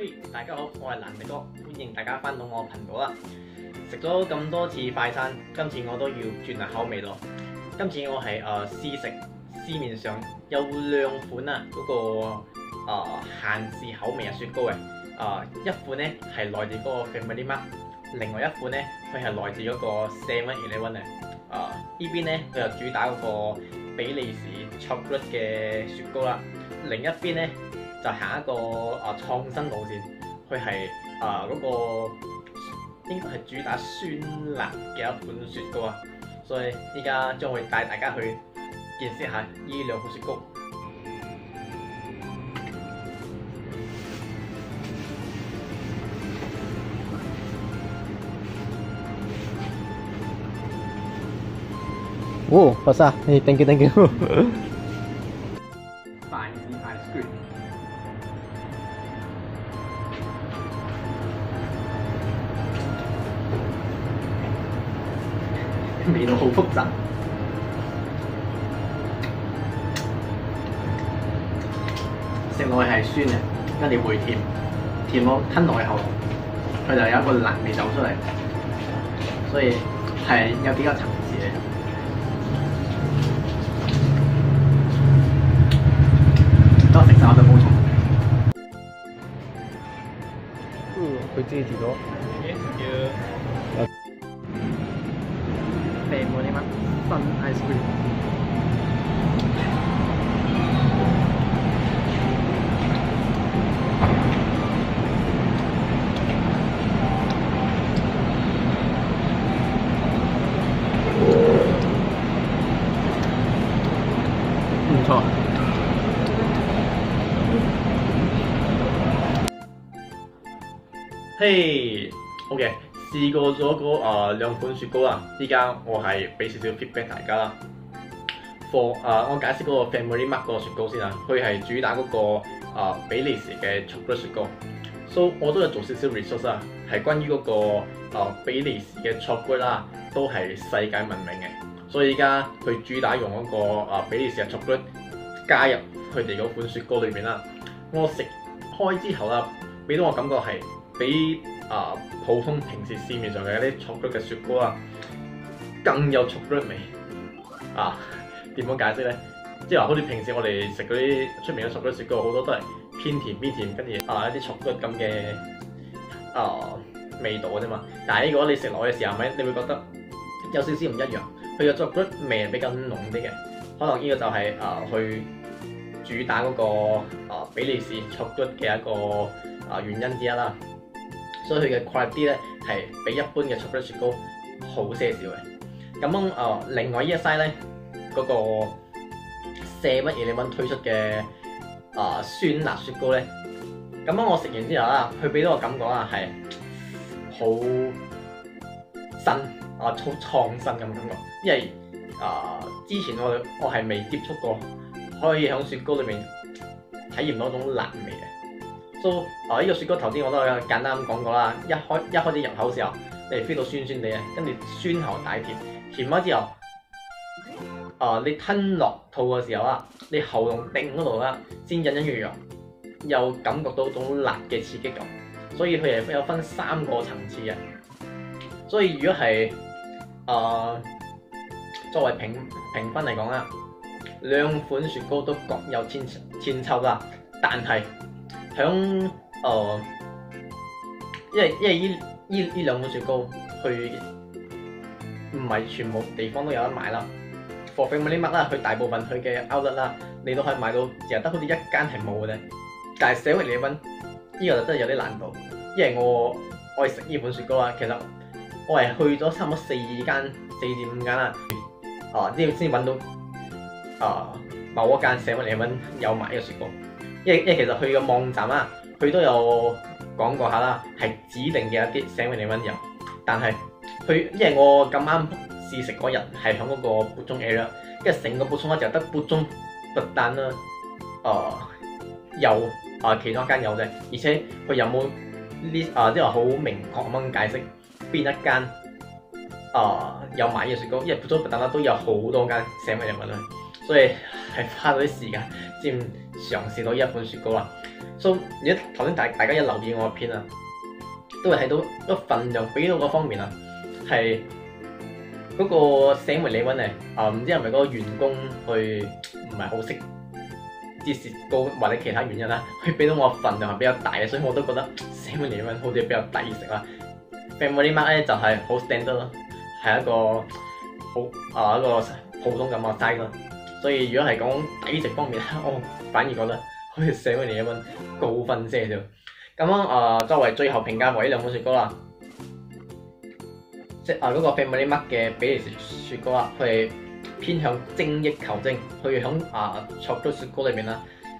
嘿，大家好，我係蘭迪哥，歡迎大家翻到我頻道啦。食咗咁多次快餐，今次我都要轉下口味咯。今次我係試食市面上有兩款啊，限時口味嘅雪糕嘅。一款呢係來自嗰個 Family Mart， 另外一款呢佢係來自嗰個 7-Eleven 嘅。呢邊呢佢就主打嗰個比利時 chocolate 嘅雪糕啦，另一邊呢就行一個創新路線，佢係嗰個應該係主打酸辣嘅一款雪糕啊，所以依家將會帶大家去見識下呢兩款雪糕。 Oh, pasal. Hey, thank you, thank you. Spicy ice cream。味道好複雜，食落去係酸嘅，跟住會甜，甜到吞落去後，佢就有一個辣味走出嚟，所以係有幾個層次嘅。多食晒我就冇錯。 佢自己自咗。 Family Mart Sun Ice Cream。唔錯。嘿，OK， 試過咗嗰兩款雪糕啊，依家我係俾少少 feedback 大家啦。我解釋嗰個 Family Mart 嗰個雪糕先啊，佢係主打嗰個比利時嘅 chocolate 雪糕。So 我都有做少少 research 啊，係關於嗰個比利時嘅 chocolate 啦，都係世界聞名嘅。所以依家佢主打用嗰個比利時嘅 chocolate 加入佢哋嗰款雪糕裏面啦。我食開之後啦，俾到我感覺係比普通平時市面上嘅一啲 chocolate 嘅雪糕啊，更有 chocolate 味啊！點樣解釋咧？即係話好似平時我哋食嗰啲出面嘅 chocolate 雪糕，好多都係偏甜，跟住一啲 chocolate 咁嘅味道嘅啫嘛。但係如果你食落去嘅時候，咪你會覺得有少少唔一樣，佢嘅 chocolate 味係比較濃啲嘅。可能呢個就係去主打嗰個比利時 chocolate 嘅一個原因之一啦。所以佢嘅 quality 咧係比一般嘅 chocolate 雪糕好些少嘅。咁另外呢一 side 咧嗰個 7-Eleven 推出嘅酸辣雪糕咧，咁我食完之後啦，佢俾到我感覺啊係好新好創新咁感覺，因為之前我係未接觸過，可以喺雪糕裏面體驗到一種辣味嘅。So 呢個雪糕頭先我都有簡單咁講過啦，一開始入口嘅時候，你 feel 到酸酸地嘅，跟住酸後帶甜，甜咗之後，你吞落肚嘅時候啊，你喉嚨頂嗰度啦，先隱隱約約又感覺到種辣嘅刺激感，所以佢係有分3個層次嘅。所以如果係作為評分嚟講啦，兩款雪糕都各有千秋啦，但係響因為呢兩款雪糕，佢唔係全部地方都有得買啦。For Family Mart啦，佢大部分佢嘅 outlet 啦，你都可以買到，淨係得好似一間係冇嘅啫。但係 7-Eleven 呢個就真係有啲難度，因為我係食呢款雪糕啊，其實我係去咗差唔多4至5間啦，先揾到某一間 7-Eleven 有賣呢個雪糕。因為其實佢嘅網站啊，佢都有講過下啦，係指定嘅一啲 7-Eleven 有，但係因為我咁啱試食嗰日係喺嗰個缽中 area， 跟住成個缽中就得缽中不單啦，有其中一間有啫，而且佢有冇即係話好明確咁解釋邊一間有賣呢個雪糕，因為缽中不單啦都有好多間 7-Eleven 啦，所以係花咗啲時間先嘗試到呢一款雪糕啦。 所以如果頭先大家一留意我嘅片啊，都會睇到個份量俾到嗰方面啊，係嗰個寫梅里溫嚟唔知係咪嗰個員工去唔係好識芝士糕或者其他原因啦，佢俾到我份量係比較大嘅，所以我都覺得寫梅里溫好似比較抵食啦。Family Mart 咧就係好 standard 咯，係一個好一個普通咁嘅 size 咯。所以如果係講抵食方面咧，我反而覺得好似寫梅里溫高分些少。咁樣作為最後評價為呢兩款雪糕啦，即嗰個 Family Mart 嘅比利時雪糕啦，佢係偏向精益求精，佢響chocolate雪糕裏面啦，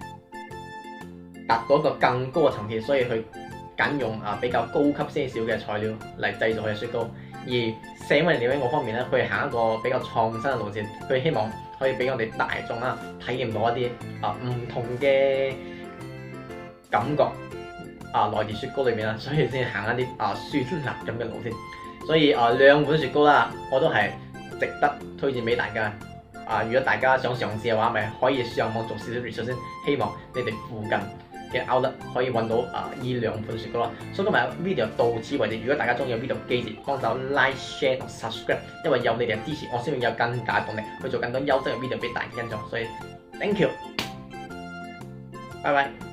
達到一個更高嘅層次，所以佢揀用比較高級些少嘅材料嚟製造佢嘅雪糕。而寫梅里溫嗰方面咧，佢係行一個比較創新嘅路線，佢希望可以俾我哋大眾啦體驗到一啲唔同嘅感覺來自雪糕裏面啦，所以先行一啲酸辣咁嘅路線。所以兩款雪糕啦，我都係值得推薦俾大家。如果大家想嘗試嘅話，咪可以上網做少少 research 先。希望你哋附近嘅 outlet 可以揾到呢兩款雪糕啦。所以今日 video 到此為止。如果大家中意嘅 video，記住幫手 like、share 同 subscribe， 因為有你哋嘅支持，我先會有更大動力去做更多優質嘅 video 俾大家欣賞。所以 thank you，拜拜。